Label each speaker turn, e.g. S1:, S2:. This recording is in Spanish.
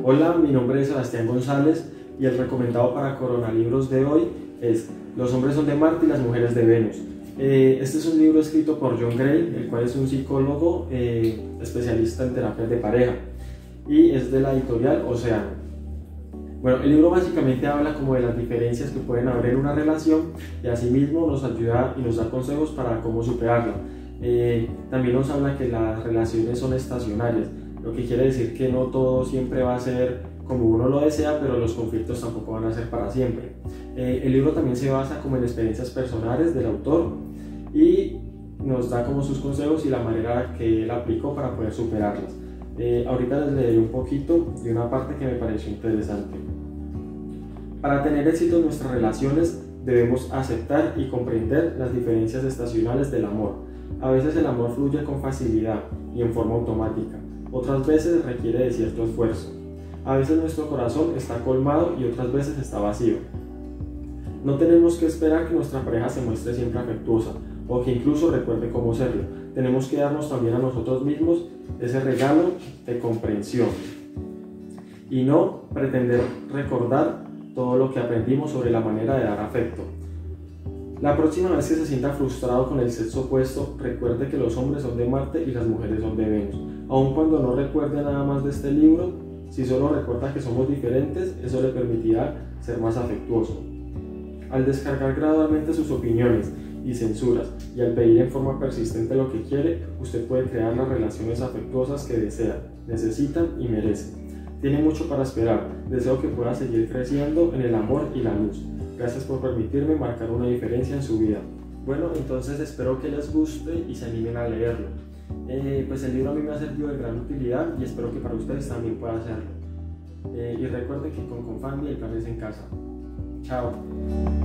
S1: Hola, mi nombre es Sebastián González y el recomendado para Coronalibros de hoy es Los hombres son de Marte y las mujeres de Venus. Este es un libro escrito por John Gray, el cual es un psicólogo especialista en terapias de pareja, y es de la editorial Océano. Bueno, el libro básicamente habla como de las diferencias que pueden haber en una relación y asimismo nos ayuda y nos da consejos para cómo superarla. También nos habla que las relaciones son estacionarias, lo que quiere decir que no todo siempre va a ser como uno lo desea, pero los conflictos tampoco van a ser para siempre. El libro también se basa como en experiencias personales del autor y nos da como sus consejos y la manera que él aplicó para poder superarlas. Ahorita les leeré un poquito de una parte que me pareció interesante. Para tener éxito en nuestras relaciones debemos aceptar y comprender las diferencias estacionales del amor. A veces el amor fluye con facilidad y en forma automática, otras veces requiere de cierto esfuerzo. A veces nuestro corazón está colmado y otras veces está vacío. No tenemos que esperar que nuestra pareja se muestre siempre afectuosa o que incluso recuerde cómo serlo. Tenemos que darnos también a nosotros mismos ese regalo de comprensión y no pretender recordar todo lo que aprendimos sobre la manera de dar afecto. La próxima vez que se sienta frustrado con el sexo opuesto, recuerde que los hombres son de Marte y las mujeres son de Venus. Aun cuando no recuerde nada más de este libro, si solo recuerda que somos diferentes, eso le permitirá ser más afectuoso. Al descargar gradualmente sus opiniones y censuras y al pedir en forma persistente lo que quiere, usted puede crear las relaciones afectuosas que desea, necesita y merece. Tiene mucho para esperar, deseo que pueda seguir creciendo en el amor y la luz. Gracias por permitirme marcar una diferencia en su vida. Bueno, entonces espero que les guste y se animen a leerlo. Pues el libro a mí me ha servido de gran utilidad y espero que para ustedes también pueda hacerlo. Y recuerden que con Confandi el plan es en casa. Chao.